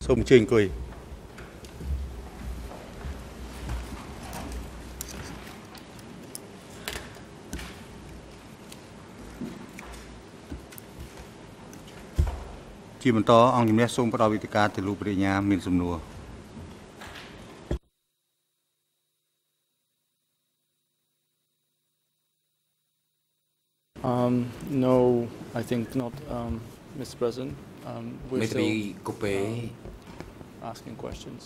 សូមអញ្ជើញអង្គុយជាបន្តអង្គជំនះសូមផ្ដល់វិធីការទៅលោកប្រញ្ញាមានសំណួរ No, I think not, Mr. President. We're still asking questions.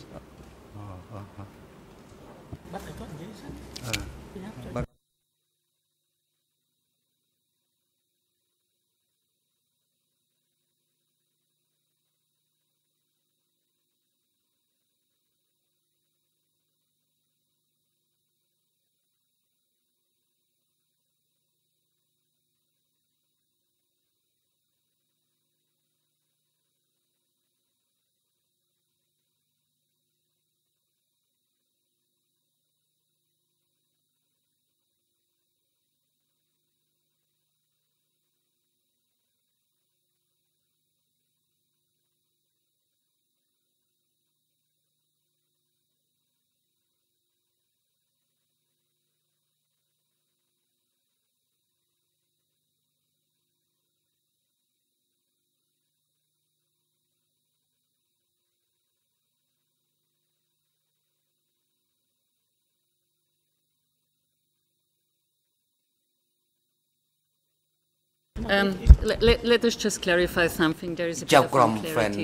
Let us just clarify something. There is a bit of unclarity.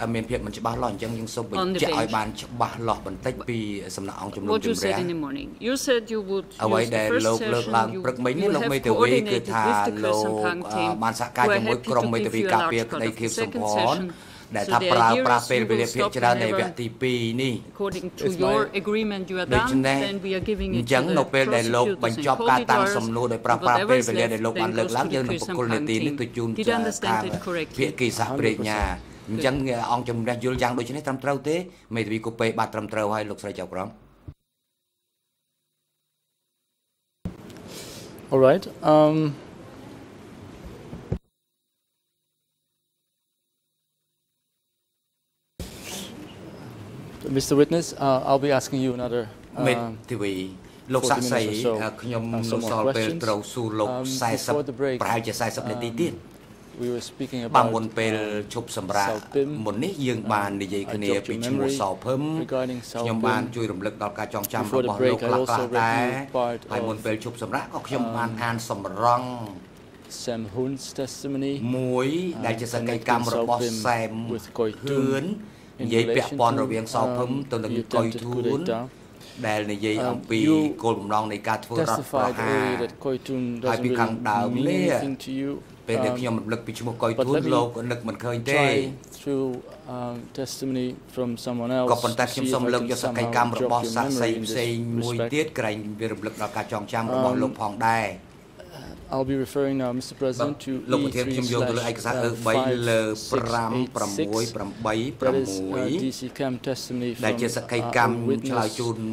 What you said in the morning. You said you would use the first session. You have coordinated with the Khmer team who are happy to give you a large part of the second session. So the idea is you will stop whenever, according to your agreement, you are done, then we are giving it to the prosecutors and co-editors, whatever is left, then goes to the Khmer team. Did you understand it correctly? អញ្ចឹងអង្គជំនះយល់យ៉ាងដូចនេះត្រឹមត្រូវទេមេធាវីកូពេបាទត្រឹមត្រូវហើយលោកស្រីចៅក្រម All right. Mr. Witness, I'll be asking you another មេធាវីលោកសាក់សីខ្ញុំនៅសល់ពេលត្រូវសួរលោក40ប្រហែលជា40នាទីទៀត We were speaking about មុនពេលជប់សម្រាប់មុននេះយើងបាននិយាយគ្នាពីឈ្មោះសោភឹមខ្ញុំបានជួយរំលឹកដល់ការចងចាំរបស់លោកខ្លះៗដែរហើយមុនពេលជប់សម្រាប់ក៏ខ្ញុំបានអានសម្រង់ Sam Hun's testimony មួយដែលជាសកម្មកម្មរបស់ Sam Hun និយាយពាក់ព័ន្ធរវាងសោភឹមទៅនឹងកុយធួនដែលនិយាយអំពីគោលបំណងនៃការធ្វើរដ្ឋប្រហារហើយពីខាងដើមនេះពេលដែលខ្ញុំរំលឹកពីឈ្មោះកុយធួនលោកនឹកមិនឃើញទេ testimony from someone else ក៏ប៉ុន្តែខ្ញុំសូមលើកយកសកម្មកម្មរបស់សាក្សីផ្សេងមួយទៀតក្រែងវារំលឹកដល់ការចងចាំរបស់លោកផងដែរ I'll be referring now, Mr. President, to E3/566. That is DC Cam testimony from witness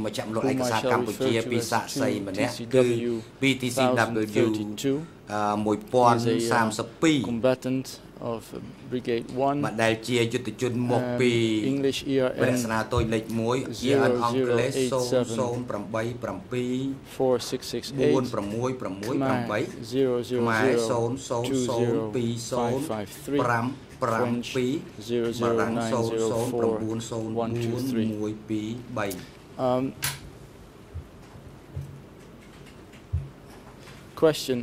BTCW 32. Combatant of Brigade 1. English ERN 00687 Question.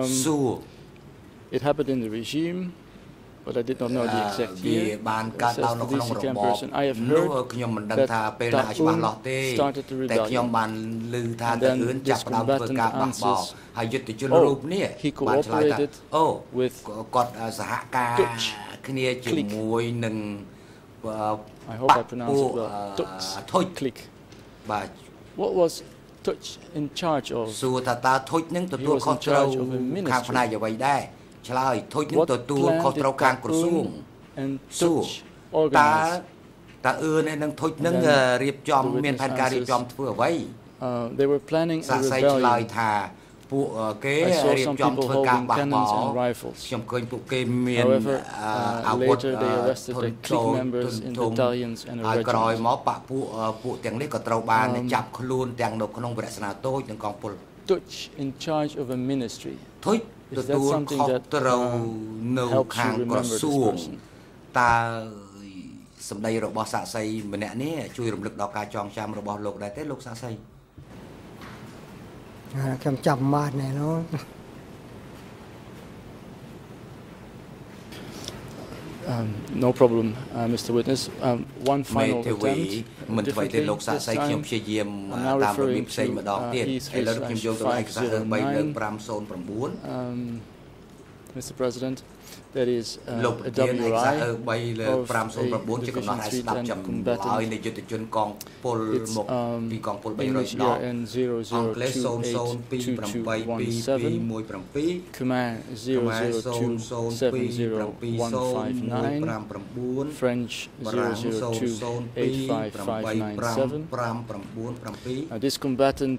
It happened in the regime, but I did not know the exact year. I have heard that Taun started the rebellion, and then this combatant answers, he cooperated with Dutch clique. I hope I pronounced it well. Dutch clique. What was Dutch in charge of? He was in charge of a ministry. What plan did Taun and Dutch organize? They were planning a rebellion I saw some people holding cannons and rifles. However, later they arrested the clique members in battalions and a regiment. Dutch in charge of a ministry. Is that something that helps you remember this person? សម្ដីរបស់សាក់សីម្នាក់នេះជួយរំលឹកដល់ការចងចាំរបស់លោកដែរទេលោកសាក់សីខ្ញុំចាំបានណែនោះ No problem, Mr. Witness. One final attempt. មិនធ្វើទេលោកសាក់សីខ្ញុំព្យាយាមតាមរបៀបផ្សេងម្ដងទៀតឥឡូវខ្ញុំយកទៅឯកសារ3/509 Mr. President, that is a WI of a Division 3 combatant. English ERN 00282217, Khmer 00270159, French 0028557. This combatant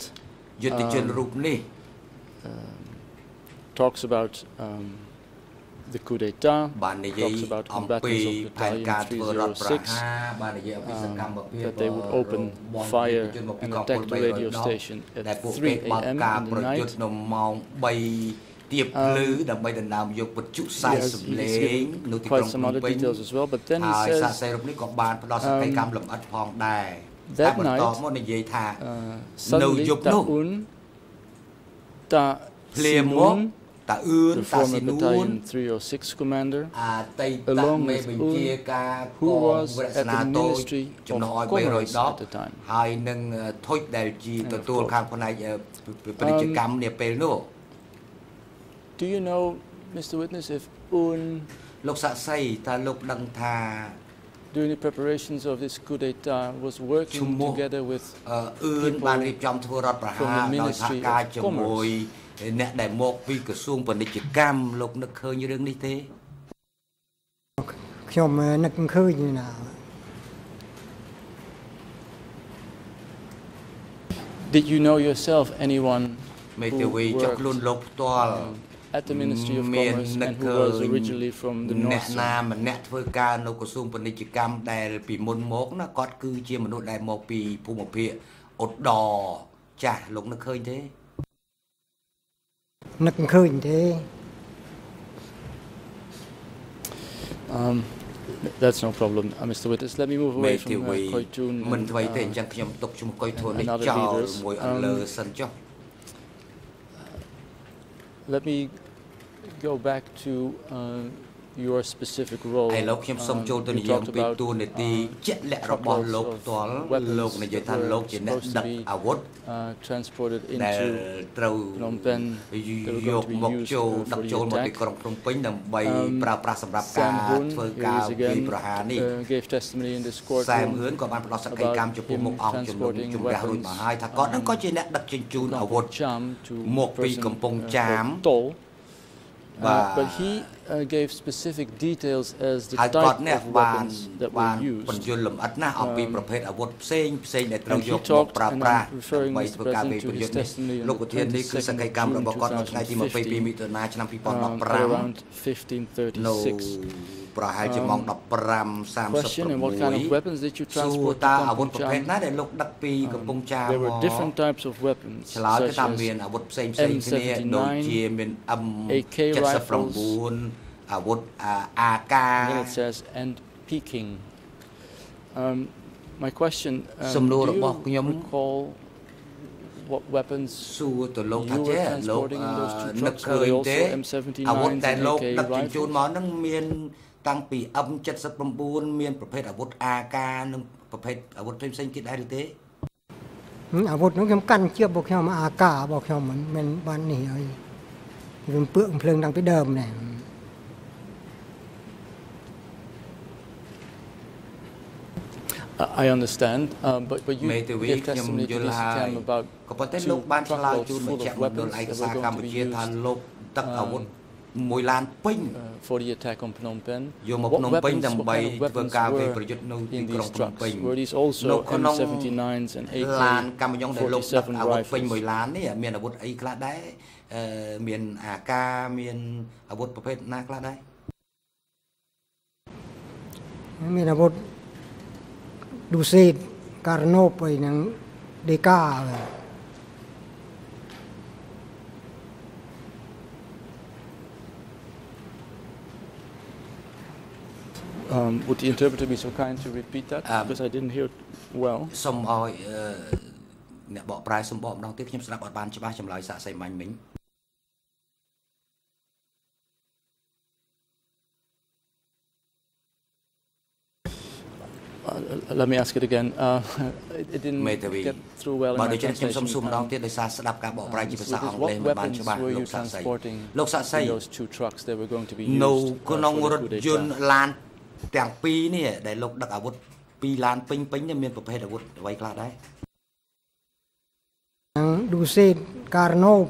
talks about the coup d'etat, talks about combatants of Battalion 306, that they would open fire and attack the radio station at 3 a.m. in the night. He gives quite some other details as well, but then he says that night, suddenly Ta Simun, the former Battalion 306 commander, along with who was at the Ministry of Commerce at the time. Do you know, Mr. Witness, if during the preparations of this coup d'etat was working together with people from the Ministry of Commerce? អ្នកដែលមកពីក្រសួងពាណិជ្ជកម្មលោកនឹកឃើញរឿងនេះទេខ្ញុំនឹកឃើញណា Did you know yourself anyone មេធាវីចុះខ្លួនលោកផ្ទាល់ at the Ministry of Commerce and who was originally from the North? អ្នកណាម្នាក់ធ្វើការនៅក្រសួងពាណិជ្ជកម្មដែលពីមុនមកណាគាត់គឺជាមនុស្សដែលមកពីភូមិភាគឧត្តរចាស់លោកនឹកឃើញទេ That's no problem, Mr. Witness. Let me move away from Koitun and other leaders. Let me go back to your specific role. You talked about couples of weapons that were supposed to be transported into Phnom Penh. They were going to be used for the attack. Sam Hun, here is again, gave testimony in this courtroom about him transporting weapons from Kampong Cham to person Tol. But he gave specific details as the type of weapons that were used. And he talked, and I'm referring, Mr. President, to his testimony on the 22nd of June 2015, at around 15:36. Question, and what kind of weapons did you transport to Kampong Cham? There were different types of weapons, such as M79, AK rifles, and then it says, and Peking. My question, do you recall what weapons you were transporting in those two trucks? Were they also M79s and AK rifles? តាំងពី M79 មានប្រភេទអាវុធ AK និងប្រភេទអាវុធផ្សេងៗទៀតដែរឬទេអាវុធនោះខ្ញុំកាន់ជាប់របស់ខ្ញុំ AK របស់ខ្ញុំមិនបាននេះហើយវាពើភ្លើងតាំងពីដើមណែ I understand, but you gave testimony to this account about 2 truckloads full of weapons that were going to be used mùi lan pin for the attack on Phnom Penh. Vô một What Phnom Penh weapons, đầm what bay kind of weapons vừa về were ประยุทธ์នៅទី in ក្រុង these ភ្នំ trucks? ពេញ Were these also នៅក្នុង M79s and ឡានកាមយ៉ុងដែលលោកដឹក AK-47 អាវុធពេញ rifles? មួយឡាននេះមានអាវុធអីខ្លះដែរមានអាការមានអាវុធប្រភេទណាខ្លះដែរមានអាវុធឌូសេតការណូបអីហ្នឹងដេកា Would the interpreter be so kind to repeat that? Because I didn't hear it well. សូមឲ្យអ្នកបកប្រែសូមបកម្ដងទៀតខ្ញុំស្ដាប់អត់បានច្បាស់ចម្លើយសាកសីមាញ់មិញ Let me ask it again. It didn't get through well in my translation. What weapons were you transporting in those two trucks that were going to be used for the coup d'etat? ទាំងពីរនេះដែលលោកដឹកអាវុធពីរឡានពេញនេះមានប្រភេទអាវុធអ្វីខ្លះដែរឌូសេតការណូប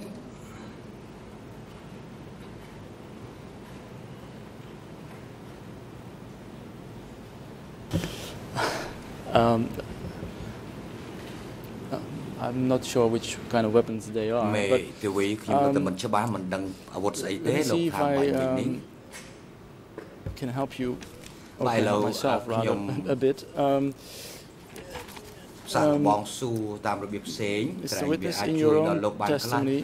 I'm not sure which kind of weapons they are. But can help you myself rather a bit. It's the witness in your own testimony.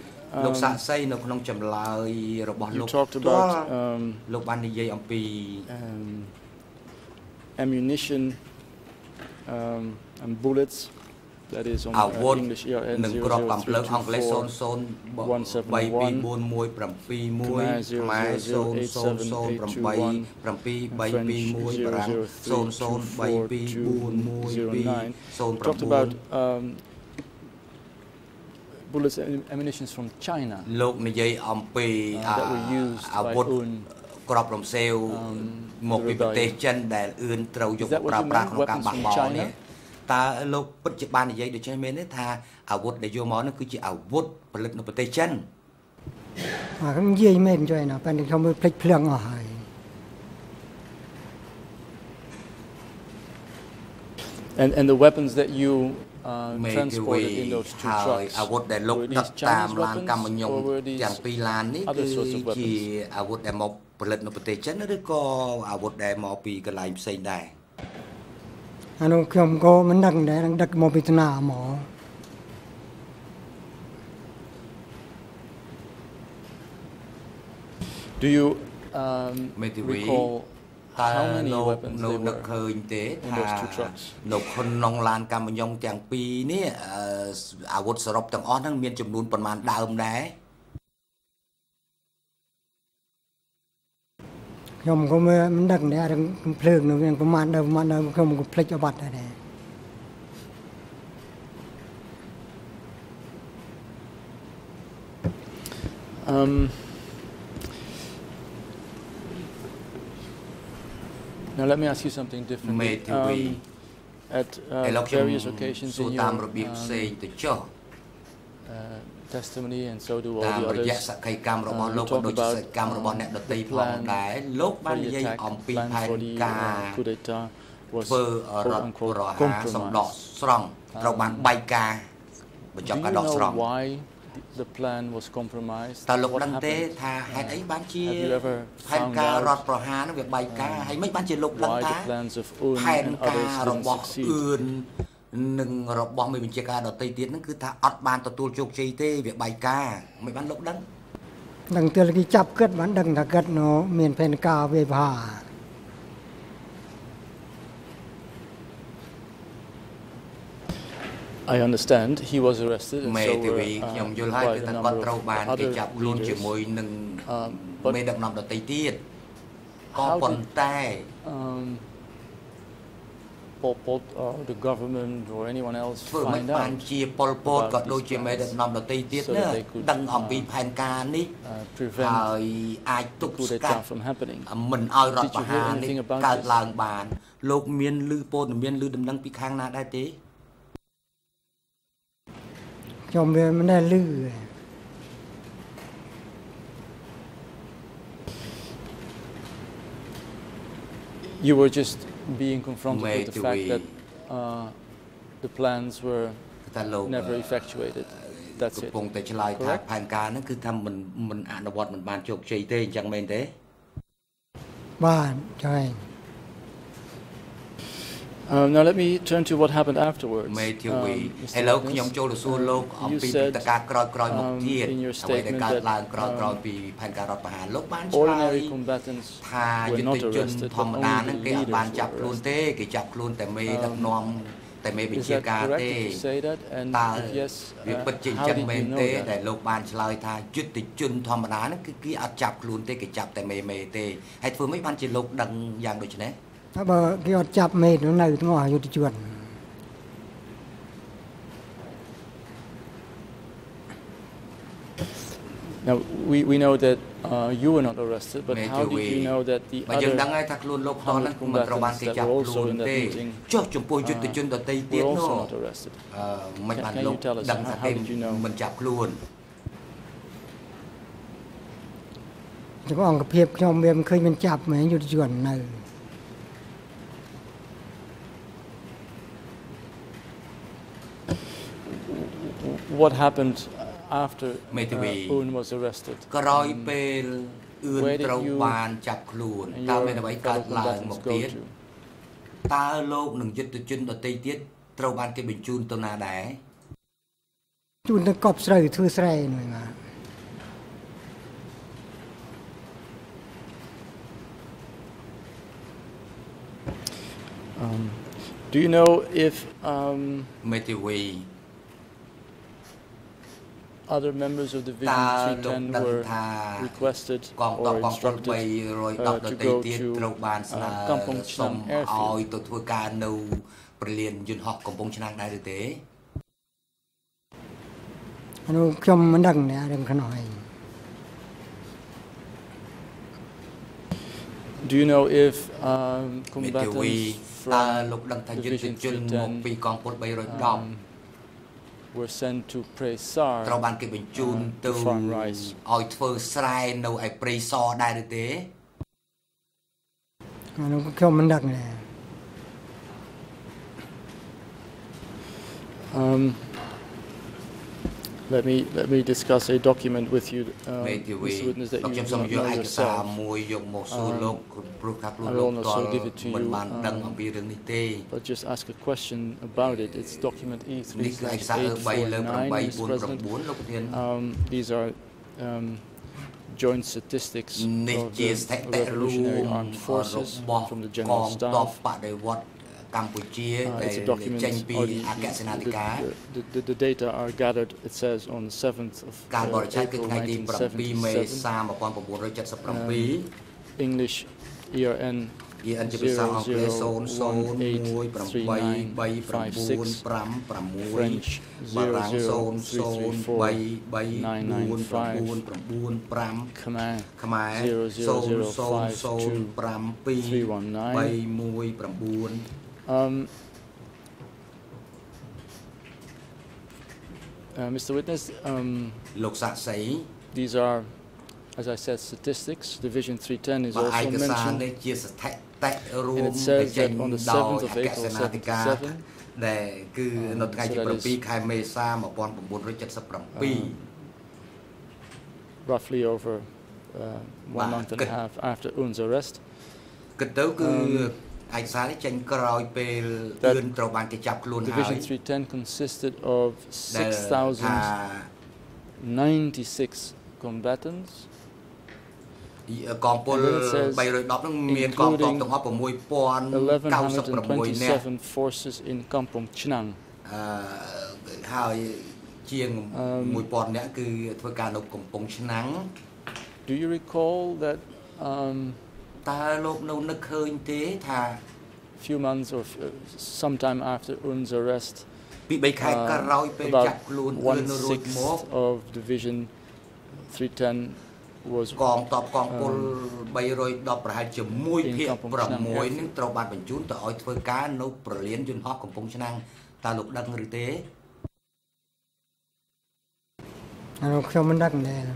You talked about ammunition and bullets. That is on English ERN 00324 talked about bullets and ammunition from China that were used by UN. ក្របរំសេវមកពីប្រទេសចិនដែលអឿនត្រូវយកមកប្រើប្រាស់ក្នុងការបះបោរនេះតើលោកពិតជាបាននិយាយដូចនេះមែនទេថាអាវុធដែលយកមកនោះគឺជាអាវុធផលិតនៅប្រទេសចិនខ្ញុំនិយាយមែនជួយណាប៉ិនខ្ញុំភ្លេចភ្លើងអស់ហើយ And the weapons that you transported in those two trucks អាវុធដែលលោកដឹកតាមឡានកាមញ្ញុងទាំងពីរឡាននេះគឺជាអាវុធដែលមកផលិតនៅប្រទេសចិនឬក៏អាវុធដែលមកពីកន្លែងផ្សេងដែរអានោះខ្ញុំក៏មិនដឹងដែរដឹកមកពីថ្នាក់ហ្មង Do you recall how many weapons there were ឃើញទេ in those two trucks នៅក្នុងឡានកាមញ្ញុងទាំងពីរនេះអាវុធសរុបទាំងអស់ហ្នឹងមានចំនួនប៉ុន្មានដើមដែរខ្ញុំក៏មិនដឹងដែររឿងភ្លើងនោះវាប្រមាណដើមខ្ញុំក៏ភ្លេចអបាត់ដែរ Now let me ask you something different. At various occasions in your testimony, and so do all the others, you talk about the plan for the attack, plan for the coup d'etat was quote-unquote compromised. Do you know why the plan was compromised? What happened? Have you ever found out why the plans of UN and others didn't succeed? នឹងរបស់មេបញ្ជាការដទៃទៀតហ្នឹងគឺថាអត់បានទទួលជោគជ័យទេវាបែកការមិនបានលោកដឹង I understand he was arrested and so were ខ្ញុំយល់ហើយគឺថាគាត់ត្រូវបានគេចាប់ខ្លួនជាមួយនឹងមេដឹកនាំដទៃទៀតក៏ប៉ុន្តែ Pol or the government or anyone else find out បានជាប៉ុលពតក៏ដូចជាមេដឹកនាំដទៃទៀតណាដឹងអំពីផែនការនេះហើយអាចទប់ស្កាត់មិនឲ្យរដ្ឋប្រហារនេះកើតឡើងបានលោកមានឮព័ត៌មានឮដំណឹងពីខាងណាដែរទេខ្ញុំវាមិនដែលឮ You were just being confronted with the fact that the plans were never effectuated. That's it. Correct? Now let me turn to what happened afterwards. You said in your statement that ordinary combatants were not arrested, but only the leaders were arrested. Is that correct? Did you say that? And if yes, how did you know that? Now we know that you were not arrested, but how did you know that the other combatants that were also in that meeting were also not arrested? Can you tell us how did you know? What happened after Un was arrested? Where did you and your fellow combatants go to? Do you know if other members of Division 310 were requested or instructed to go to Kampong Chnang airfield? Do you know if combatants from Division 310 were sent to pray Sar to farm rice? Let me discuss a document with you, Mr. Witness, that you do not know yourself. I will also give it to you, but just ask a question about it. It's document E3/849, Mr. President. These are joint statistics of the Revolutionary Armed Forces from the General Staff. It's a document, the data are gathered, it says, on the 7th of April 1977. English ERN 00183956, French 003349959, Khmer 00052319319. Mr. Witness, these are, as I said, statistics. Division 310 is also mentioned, and it says that on the 7th of April 77, roughly over 1 month and a half after Un's arrest, Division 310 consisted of 6,096 combatants, and then it says, including 1,127 forces in Kampong Chnang. Do you recall that few months or sometime after Un's arrest, about 1/6 of Division 310 was in Kampong Chnang airfield?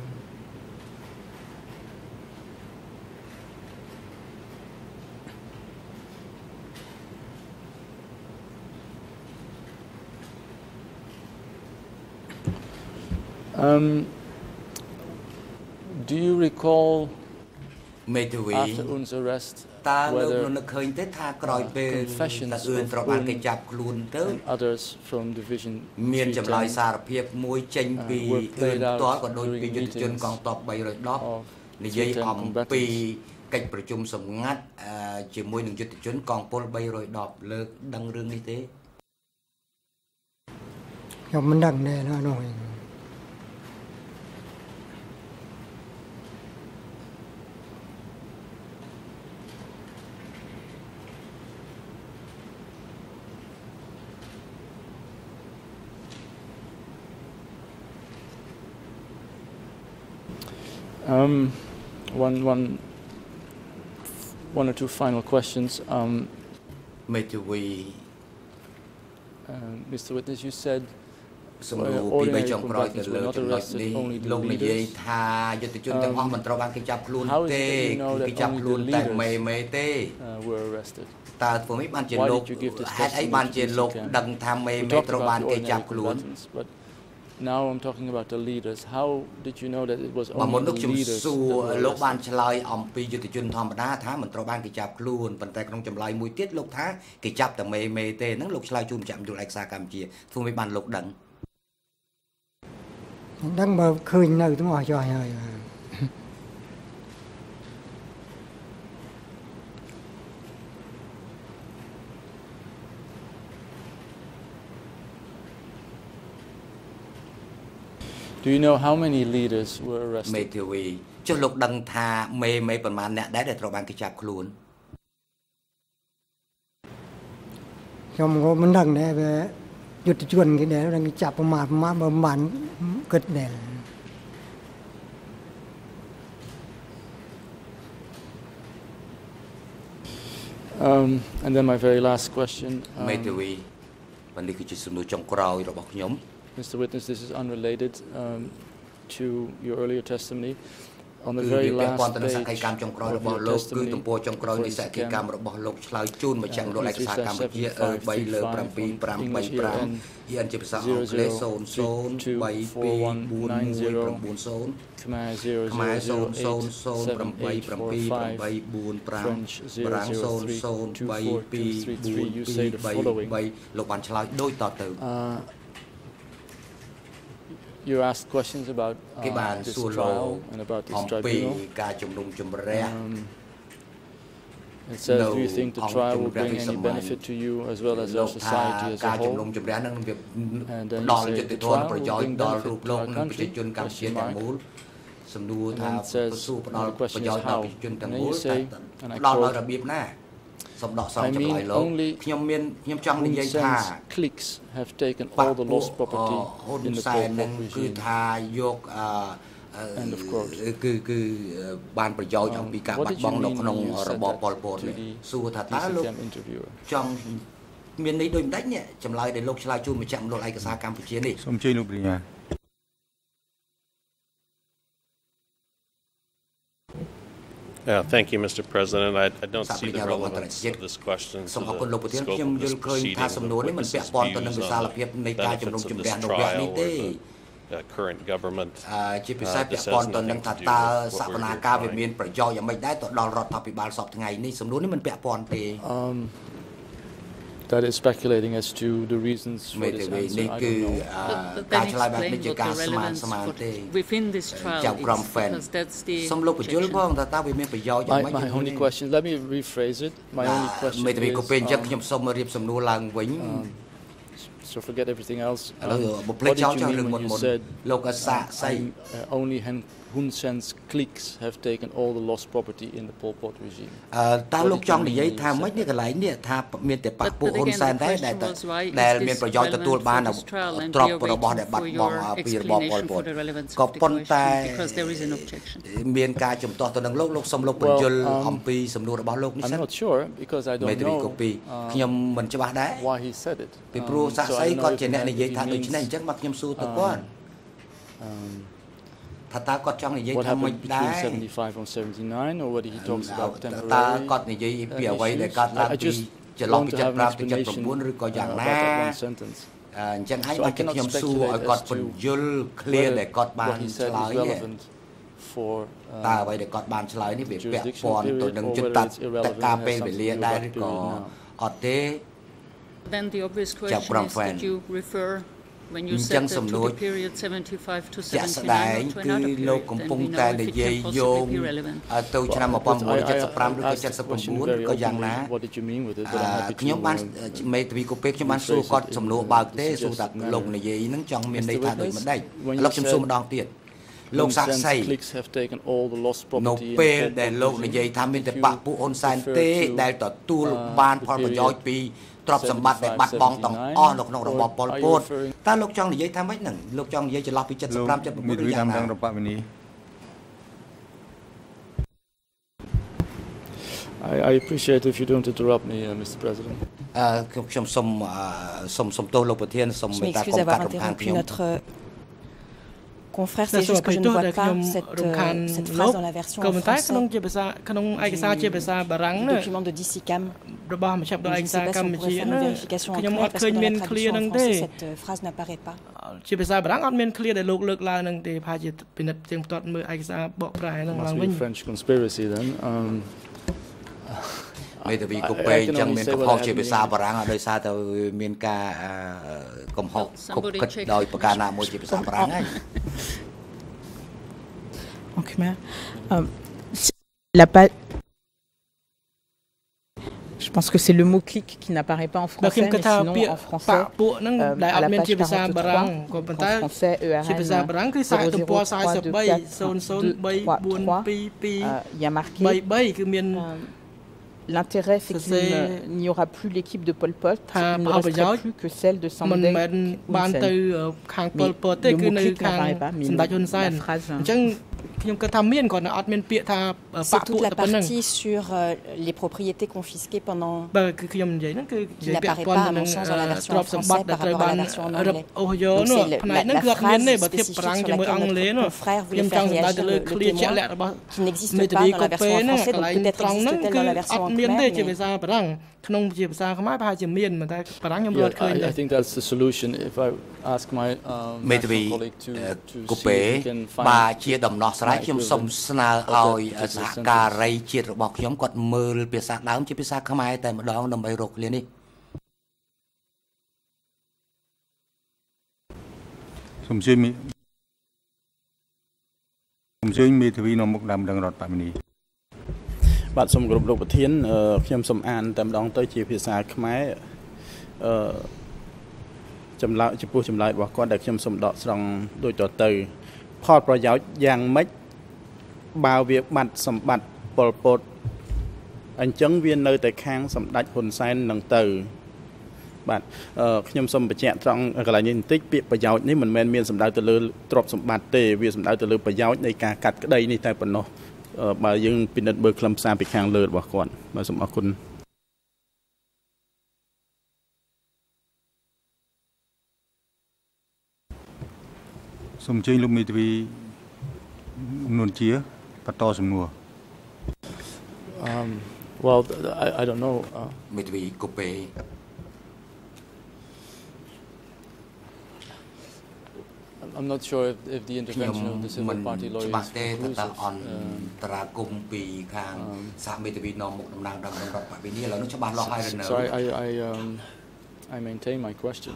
Do you recall after Un's arrest តើលោក whether នៅឃើញទេថាក្រោយពេល confessions តើអឿន of ត្រូវបាន Un គេចាប់ខ្លួនទៅ and others from Division មានចម្លើយ 310 សារភាពមួយចេញពីអឿនផ្ទាល់ក៏ដូចពីយុទ្ធជនកងទ័ព310និយាយអំពីកិច្ចប្រជុំសម្ងាត់ជាមួយនឹងយុទ្ធជនកងពល310លើកដឹងរឿងនេះទេខ្ញុំមិនដឹងដែរណានោះ One or two final questions. Mr. Witness, you said សំណួរពី3ចុងក្រោយទៅលើចំណុចនេះលោកនិយាយថាយុទ្ធជនទាំងអស់មិនត្រូវបានគេចាប់ខ្លួនទេគេចាប់ខ្លួនតែមេទេតើធ្វើម៉េចបានជាលោកហេតុអីបានជាលោកដឹងថាមេត្រូវបានគេចាប់ខ្លួន Now I'm talking about the leaders. How did you know that it was មុន only នោះ the ខ្ញុំ leaders? សួរលោកបានឆ្លើយអំពីយុទ្ធជនធម្មតាថាមិនត្រូវបានគេចាប់ខ្លួនប៉ុន្តែក្នុងចម្លើយមួយទៀតលោកថាគេចាប់តែមេទេហ្នឹងលោកឆ្លើយជូនចាំយល់ឯកសារកម្ពុជាធ្វើម៉េចបានលោកដឹងដឹងបើឃើញនៅទាំងអស់ចុះហើយ Do you know how many leaders were arrested? មេធាវីចុះលោកដឹងថាមេប្រមាណអ្នកដែរដែលត្រូវបានគេចាប់ខ្លួនខ្ញុំក៏មិនដឹងដែរវាយុទ្ធជនគេដែរគេចាប់ប្រមាណបើមិនគិតដែរ And then my very last question. មេធាវីបណ្ឌិតគឺជាសំណួរចុងក្រោយរបស់ខ្ញុំ Mr. Witness, this is unrelated to your earlier testimony. On the very last page of your testimony, ទំព័រចុងក្រោយនៃសកម្មកម្មរបស់លោកឆ្លើយជូនមកចាំលោកឯកសារកម្ពុជា 3/7535 EN ជាភាសាអង់គ្លេស 00324190 Khmer 00877844 ប្រាំង 00324243 you say the following. លោកបានឆ្លើយដូចតទៅ You asked questions about this trial and about this tribunal. It says, do you think the trial will bring any benefit to you as well as our society as a whole? And then you say the trial will bring benefit to our country, question mark. And then it says, the question is how? And then you say, and I quote, I mean, only Hun Sen's cliques have taken all the lost property in the Pol Pot regime. End of quote. What did you mean when you said that to the DCCM interviewer? មានន័យដូចមិនដាច់នេះចម្លើយដែលលោកឆ្លើយជូនមកចាំលោកឯកសារកម្ពុជានេះសូមជឿលោកប្រញ្ញា Thank you, Mr. President. I don't see the relevance of this question to the scope of this proceeding with witnesses' views on the benefits of this trial or the current government decision. I think to do with what we're here trying. ប្រយោជន៍យ៉ាងម៉េចដែរទៅដល់រដ្ឋាភិបាលសពថ្ងៃនេះសំណួរនេះមិនពាក់ព័ន្ធទេ That is speculating as to the reasons for this answer. I don't know. But then explain what the relevance within this trial is, because that's the objection. My only question, let me rephrase it. My only question is, so forget everything else. What did you mean when you said only Hun Sen's cliques have taken all the lost property in the Pol Pot regime? តើលោកចង់និយាយថាម៉េចនេះកន្លែងនេះថាមានតែបកពួកហ៊ុនសែនដែរដែលមានប្រយោជន៍ទទួលបានទ្រព្យរបស់ដែលបាត់បង់ពីរបបប៉ុលពតក៏ប៉ុន្តែមានការជំទាស់ទៅនឹងលោកសូមលោកបញ្យល់អំពីសំណួររបស់លោកនេះសិន I'm not sure because I don't know ខ្ញុំមិនច្បាស់ដែរ why he said it ពីព្រោះសាក់សីគាត់ជាអ្នកនិយាយថាដូចនេះអញ្ចឹងមកខ្ញុំសួរទៅគាត់ ថាតើគាត់ចង់និយាយថាមិនដែរ 75 or 79 or what he talks about តើ temporary គាត់និយាយពីអ្វីដែលគាត់ឡើងពីចន្លោះពី75ទៅ79ឬក៏យ៉ាងណាចឹងហើយបានជាខ្ញុំសួរឲ្យគាត់ពន្យល់ clear ដែលគាត់បានឆ្លើយនេះតើអ្វីដែលគាត់បានឆ្លើយនេះវាពាក់ព័ន្ធទៅនឹងយុទ្ធតការពេលវេលាដែរឬក៏អត់ទេ Then the obvious question is that you refer when you said that to the period 75 to 79 to another period, then we know if it can possibly be relevant. ទៅឆ្នាំ1975ឬក៏79ក៏យ៉ាងណាខ្ញុំបានមេធាវីកូពេខ្ញុំបានសួរគាត់សំណួរបើកទេសួរថាលោកនិយាយហ្នឹងចង់មានន័យថាដូចម្ដេចឥឡូវខ្ញុំសួរម្ដងទៀតលោកសាក់សៃនៅពេលដែលលោកនិយាយថាមានតែបកពួកហ៊ុនសែនទេដែលទទួលបានផលប្រយោជន៍ពីទ្រព្យសម្បត្តិដែលបាត់បង់ទាំងអស់នៅក្នុងរបបប៉ុលពតតើលោកចង់និយាយថាម៉េចហ្នឹងលោកចង់និយាយចន្លោះពី75 79ឬយ៉ាងណា I appreciate if you don't interrupt me, Mr. President. ខ្ញុំសុំទោសលោកប្រធានសូមមេត្តាកុំកាត់រំខានខ្ញុំ Confrère, c'est juste que je ne vois pas cette phrase dans la version en français du document de DCCAM. Je ne sais pas si on pourrait faire une vérification en clair parce que dans la traduction en français, cette phrase n'apparaît pas. Must be a French conspiracy then. មេធាវីកូពេអញ្ចឹងមានកំហុសជាភាសាបារាំងដោយសារតែមានការកំហុសគប់គិតដោយប្រការណាមួយជាភាសាបារាំងហើយ En Khmer. Je pense que c'est le mot clic qui n'apparaît pas en français, mais sinon en français, à la page 43, en français, ERN 0032423, il y a marqué l'intérêt, c'est qu'il n'y aura plus l'équipe de Pol Pot, il ne resterait plus que celle de Samdech Hun Sen. Mais le mot-clic n'apparaît pas, mais la phrase... C'est toute la partie sur les propriétés confisquées pendant... qui n'apparaît pas, à mon sens, dans la version en français par rapport à la version en anglais. Donc c'est la phrase spécifique sur laquelle notre confrère voulait faire réagir le témoin, qui n'existe pas dans la version en français, donc peut-être existe-t-elle dans la version en Khmer, mais... I think that's the solution. If I ask my colleague to see if he can find ជាដំណោះស្រាយខ្ញុំសូមស្នើឲ្យសហការីជាតិរបស់ខ្ញុំគាត់មើលភាសាដើមជាភាសាខ្មែរតែម្ដងដើម្បីរកឃ្លានេះសូមជឿមេធាវីនៅមុខដើមដឹងរដ្ឋបមីនីបាទសូមគោរពលោកប្រធានខ្ញុំសូមអានតែម្ដងទៅជាភាសាខ្មែរចម្លើយចំពោះចម្លើយរបស់គាត់ដែលខ្ញុំសូមដកស្រង់ដូចតទៅផលប្រយោជន៍យ៉ាងម៉េចបើវាបាត់សម្បត្តិប៉ុលពតអញ្ចឹងវានៅតែខាងសម្ដេចហ៊ុនសែននឹងទៅបាទខ្ញុំសូមបញ្ជាក់ត្រង់កន្លែងនេះបន្តិចពាក្យប្រយោជន៍នេះមិនមែនមានសម្ដៅទៅលើទ្រព្យសម្បត្តិទេវាសម្ដៅទៅលើប្រយោជន៍នៃការកាត់ក្តីនេះតែប៉ុណ្ណោះបើយើងពិនិត្យមើលខ្លឹមសារពីខាងលើរបស់គាត់បាទសូមអរគុណសូមអញ្ជើញលោកមេធាវីនួនជាបន្តសំណួរ Well, I don't know. មេធាវីកូពេ I'm not sure if the intervention of the civil party lawyers is conclusive. So I maintain my question.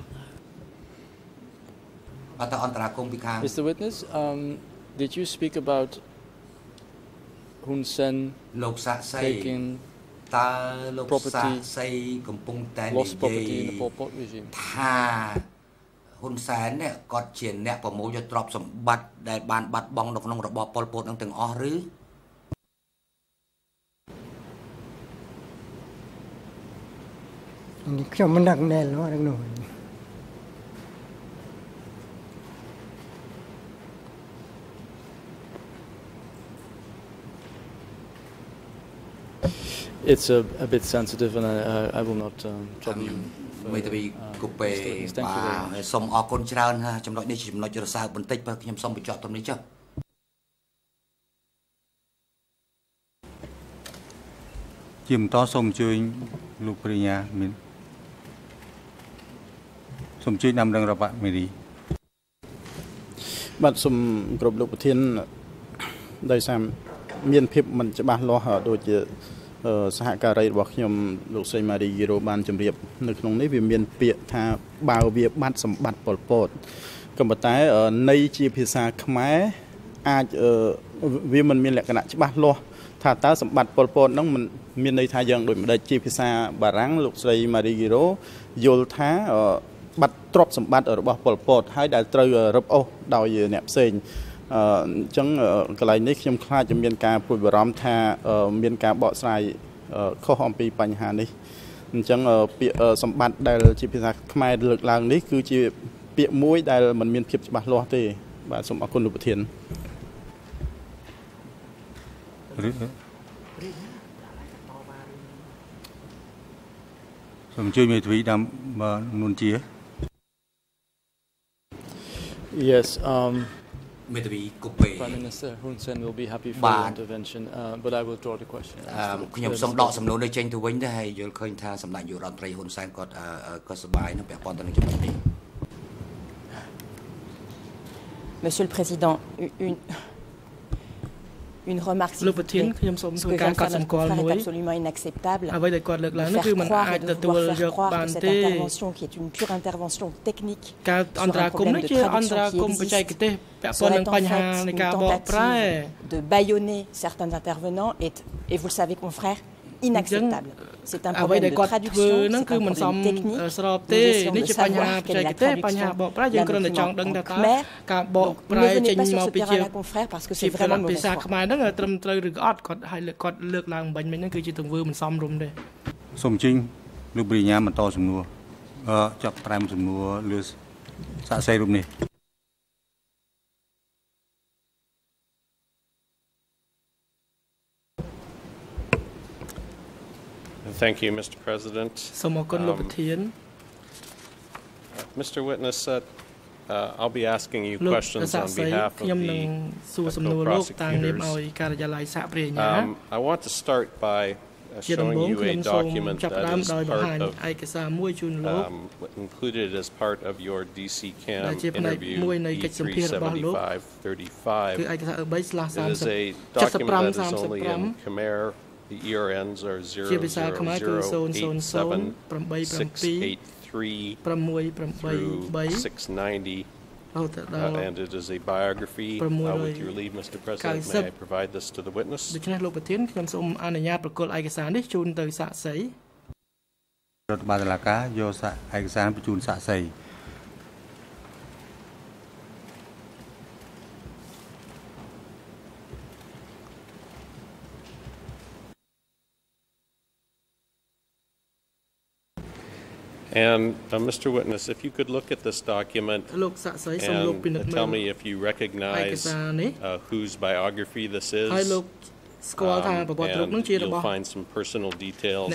Mr. Witness, did you speak about Hun Sen taking property, lost property in the Pol Pot regime? ហ៊ុនសែននេះគាត់ជាអ្នកប្រមូលយកទ្រព្យសម្បត្តិដែលបានបាត់បង់នៅក្នុងរបបប៉ុលពតនឹងទាំងអស់ឬខ្ញុំមិនដឹងដែរនោះរឿងនោះ It's a bit sensitive and I will not trouble you. មេធាវីកូពេបាទសូមអរគុណច្រើនចំណុចនេះជាចំណុចរសើបបន្តិចបើខ្ញុំសូមបញ្ចប់ត្រឹមនេះចុះជាបន្តសូមអញ្ជើញលោកប្រញ្ញាមានសសូមជួយនำរបស់មេរីបាទសូមគ្រប់លោកប្រធានដោយសារមានភាពមិនច្បាស់លាស់ដូចជាសហការីរបស់ខ្ញុំលោកស្រីម៉ារីយីរ៉ូបានជម្រាបនៅក្នុងនេះវាមានពាក្យថាបើវាបាត់សម្បត្តិប៉ុលពតក៏ប៉ុន្តែន័យជាភាសាខ្មែរអាចវាមិនមានលក្ខណៈច្បាស់លាស់ថាតើសម្បត្តិប៉ុលពតហ្នឹងมันមានន័យថាយ៉ាងដូចម្ដេចជាភាសាបារាំងលោកស្រីម៉ារីយីរ៉ូយល់ថាបាត់ទ្រព្យសម្បត្តិរបស់ប៉ុលពតហើយដែលត្រូវរឹបអូសដោយអ្នកផ្សេងអញ្ចឹងកន្លែងនេះខ្ញុំខ្លាចจะមានការព្រួយបារម្ភថាមានការបកស្រាយខុសអំពីបញ្ហានេះអញ្ចឹងពាក្យសម្បត្តិដែលជាភាសាខ្មែរលើកឡើងនេះគឺជាពាក្យមួយដែលមិនមានភាពច្បាស់លាស់ទេបាទសូមអរគុណលោកប្រធានសូមជួយមេធាវីតាមនួនជា Yes Prime Minister Hun Sen will be happy for your intervention but I will draw the question ខ្ញុំសូមដកសំណួរនេះចេញទៅវិញទៅហើយយល់ឃើញថាសម្ដេចនាយករដ្ឋមន្ត្រីហ៊ុនសែនគាត់សប្បាយនឹងពាក់ព័ន្ធទៅនឹងចំណុចនេះ Monsieur le Président, une remarque s'il vous plaît. Ce que vient de faire notre confrère est absolument inacceptable. De faire croire que cette intervention, qui est une pure intervention technique sur un problème de traduction qui existe, serait en fait une tentative de bâillonner certains intervenants et vous le savez, confrère, inacceptable. C'est un problème de traduction, c'est un problème technique. Nous essayons de savoir quelle est la traduction d'un document en Khmer. Donc, ne venez pas sur ce terrain-là, confrère, parce que c'est vraiment mauvaise foi. សូមជិញលោកបរិញ្ញាបន្តសំណួរចាប់ត្រែមសំណួរលើសាកសីរូបនេះ Thank you, Mr. President. Mr. Witness, I'll be asking you questions on behalf of the co-prosecutors. I want to start by showing you a document that is part of, included as part of your DC Cam interview, E37535. It is a document that is only in Khmer. The ERNs are 00087 through 690, and it is a biography. With your leave, Mr. President, may I provide this to the witness? រដ្ឋបាលតុលាការយកឯកសារបញ្ជូនសាកសី And Mr. Witness, if you could look at this document and tell me if you recognize whose biography this is, and you'll find some personal details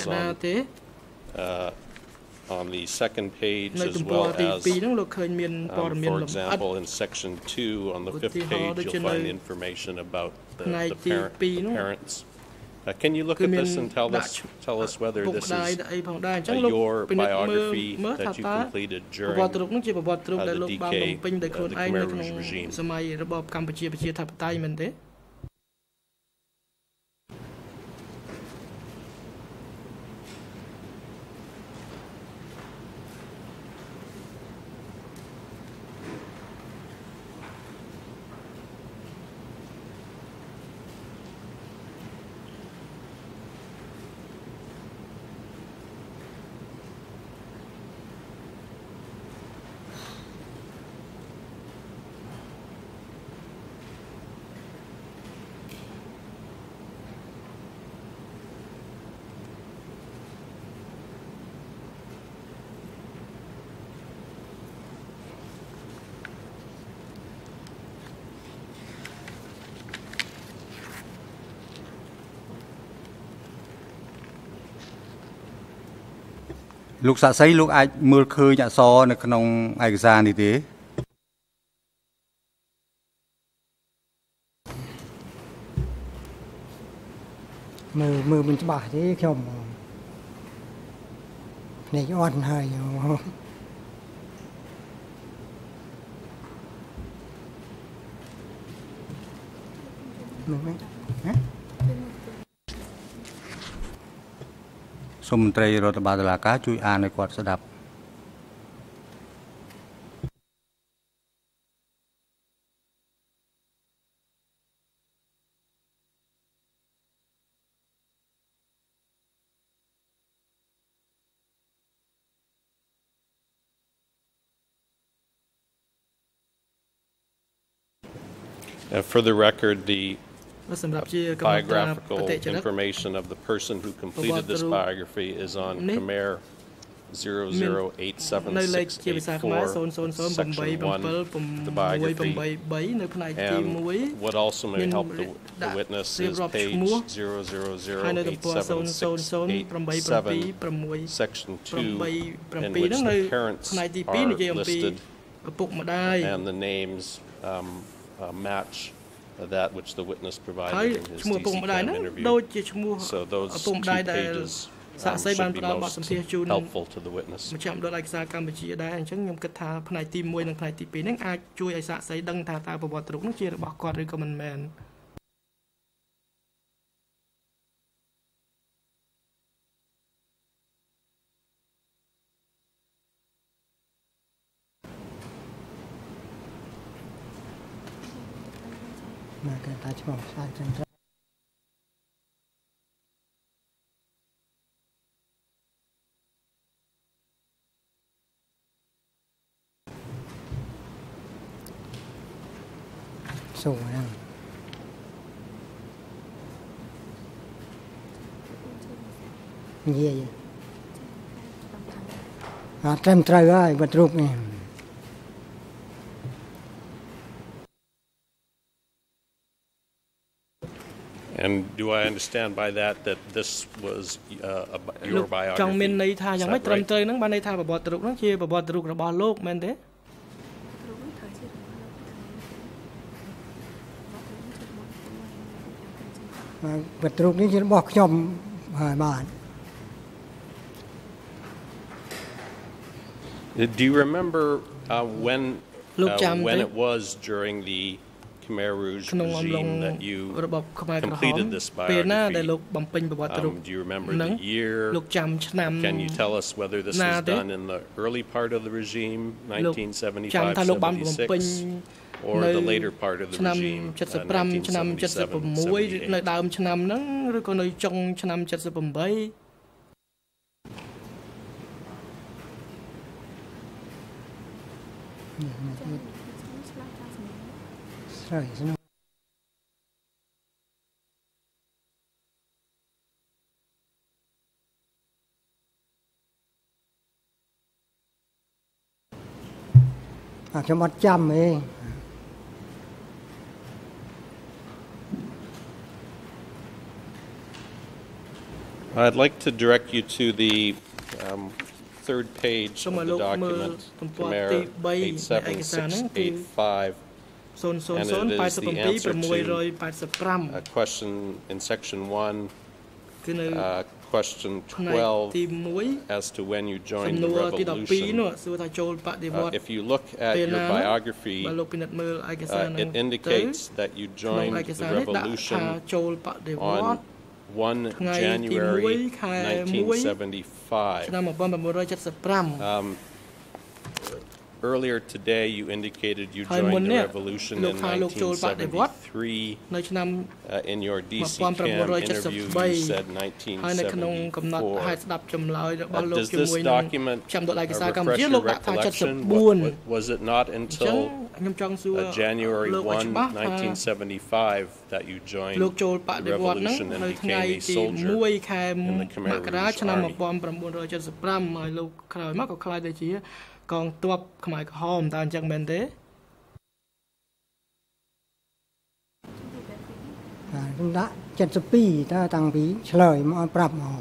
on the second page, as well as, for example, in section 2 on the 5th page, you'll find information about the parents. Can you look at this and tell us whether this is your biography that you completed during the DK, the Khmer regime? Lúc xã xây lúc ai mưa khơi nhà so nó không ai ra như thế. Mưa mình bà thế không này on hay សូមមន្ត្រីរដ្ឋបាលតុលាការជួយអានឲ្យគាត់ស្ដាប់ For the record, the biographical information of the person who completed this biography is on Khmer 0087684, section 1, the biography. And what also may help the witness is page 0008767, section 2, in which the parents are listed and the names match that which the witness provided in his DCCAM interview. So those 2 pages should be most helpful to the witness. ខ្ញុំដល់ឯកសារកម្ពុជាដែរអញ្ចឹងខ្ញុំគិតថាផ្នែកទី1និងផ្នែកទី2ហ្នឹងអាចជួយឲ្យសាកសីដឹងថាតើប្រវត្តិរូបហ្នឹងជារបស់គាត់ឬក៏មិនមែន mà cái ta chỉ bảo sai chân ra sổ năng gì trăm trời ơi vật rụp này. And do I understand by that this was your biography? ចង់មានន័យថាយ៉ាងម៉េចត្រឹមត្រូវហ្នឹងបានន័យថាប្រវត្តិរូបហ្នឹងជាប្រវត្តិរូបរបស់លោកមែនទេ vật rụpនេះជារបស់ខ្ញុំហើយបាន Do you remember when it was during the Khmer Rouge regime that you completed this biography? Do you remember the year? Can you tell us whether this was done in the early part of the regime, 1975-76, or the later part of the regime, 1977-78? នៅដើមឆ្នាំហ្នឹងឬក៏នៅចុងឆ្នាំ78 Rồi, xin lỗi. Cho một trăm ấy. I'd like to direct you to the third page of the document, Khmer 87685. And it is the answer to a question in section 1, question 12, as to when you joined the revolution. If you look at your biography, it indicates that you joined the revolution on 1 January 1975. Earlier today, you indicated you joined the revolution in 1973. In your DCCAM interview, you said 1974. Does this document refresh your recollection? Was it not until January 1, 1975 that you joined the revolution and became a soldier in the Khmer Rouge Army? កងទ័ពខ្មែរក្រហមតើអញ្ចឹងមែនទេ cũng đã 72 ta tăng phí lời mà pram mà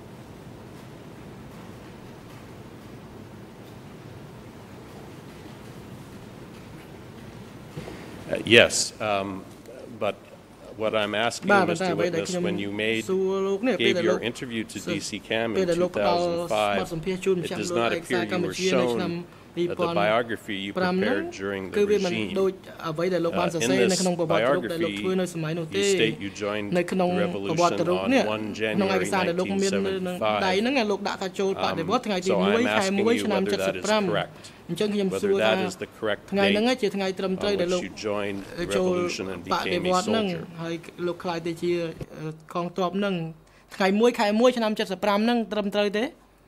Yes, but what I'm asking, Mr. Witness, when you gave your interview to DCCAM in 2005, it does not appear you were shown the biography you prepared during the regime. In this biography, you state you joined the revolution on 1 January 1975. So I'm asking you whether that is correct. Whether that is the correct date on which you joined the revolution and became a soldier. ថ្ងៃ1 ខែ 1 ឆ្នាំ 75 ហ្នឹងត្រឹមត្រូវទេ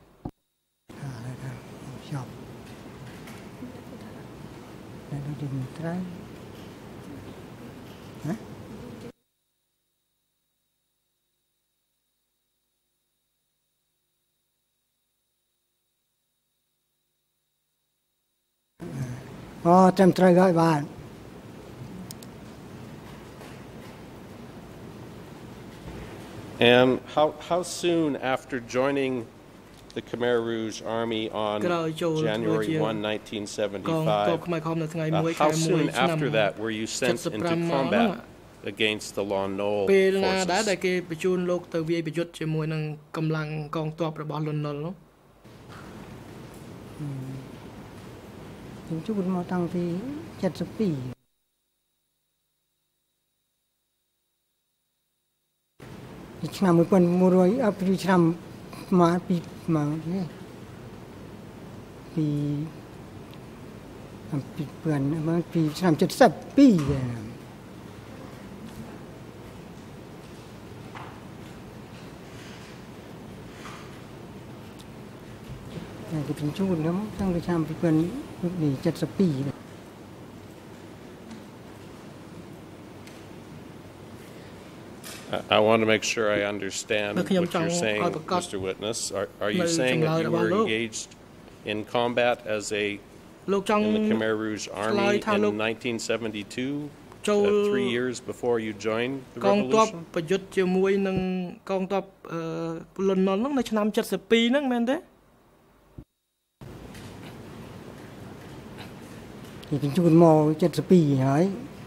อ๋อត្រឹមត្រូវហើយបាទ And how soon after joining the Khmer Rouge Army on January 1, 1975, how soon after that were you sent into combat against the Lon Nol forces? ជួនមកតាំងពី72 ឆ្នាំ 1900 ពីឆ្នាំមកពីเพื่อนมาปีឆ្នាំ 72 cái tình chuồn lắm trong cái trăm cái quyền để chặt sập pì này. I want to make sure I understand what you're saying, Mr. Witness. Are you saying that you were engaged in combat as in the Khmer Rouge Army in 1972, 3 years before you joined the revolution? ប្រយុទ្ធជាមួយនឹងកងទ័ពលន់នល់ហ្នឹងនៅឆ្នាំ 72 ហ្នឹងមែនទេ thì chuồn mò chất spi hỏi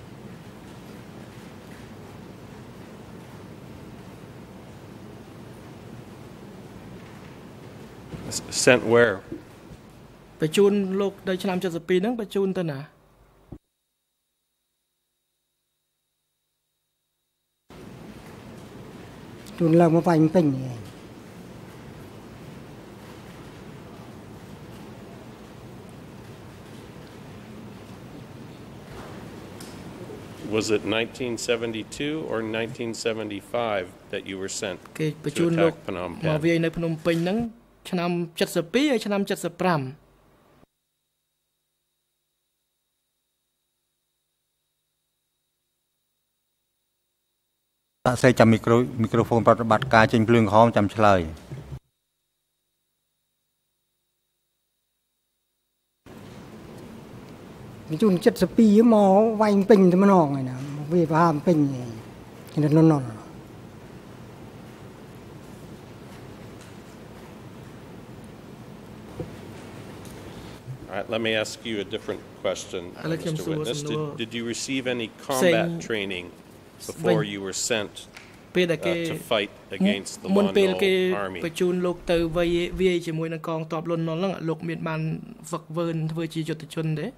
sent where បញ្ជូនលោកនៅឆ្នាំ 72 ហ្នឹងបញ្ជូនទៅណាជូនឡើងមកបាញ់ពេញ Was it 1972 or 1975 that you were sent to attack Phnom Penh? មកវាយនៅភ្នំពេញហ្នឹងឆ្នាំ 72 ហើយឆ្នាំ 75 តាក់សេចាំមីក្រូហ្វូនប្រតិបត្តិការចេញភ្លើងក្រហមចាំឆ្លើយជួន 72 មកវាយពេញតែម្ដងហ្នឹងវាប្រហាមពេញនេះនន់ Let me ask you a different question, Mr. Witness. Did you receive any combat training before you were sent to fight against the Lon Nol Army? បញ្ជូនលោកទៅវាយជាមួយនឹងកងទ័ពលន់នល់ហ្នឹងលោកមានបានហ្វឹកវើនធ្វើជាយុទ្ធជនទេ